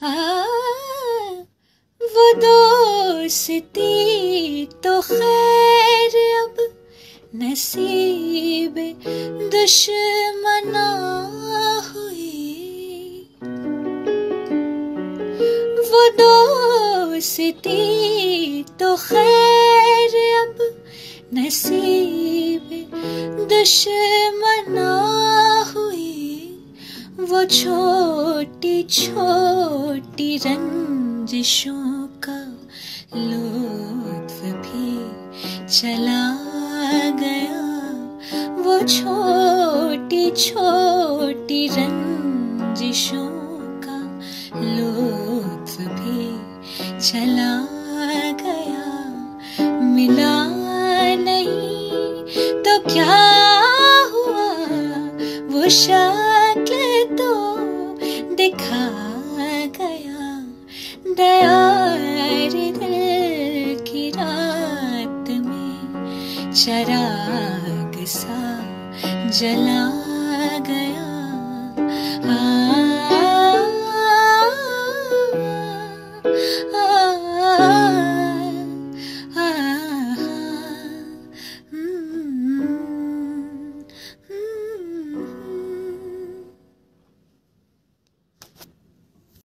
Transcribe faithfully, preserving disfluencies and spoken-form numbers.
आ, वो दोस्ती तो खैर अब नसीब दुश्मना हुई, वो दोस्ती तो खैर अब नसीब दुश्मना हुई, वो छोटी छोटी रंजिशों का लुत्फ भी चला गया, वो छोटी छोटी रंजिशों का लुत्फ भी चला गया। मिला नहीं तो क्या हुआ, वो शक्ल तो दिखा गया। दयाए-ए-दिल की रात में चराग सा जला गया।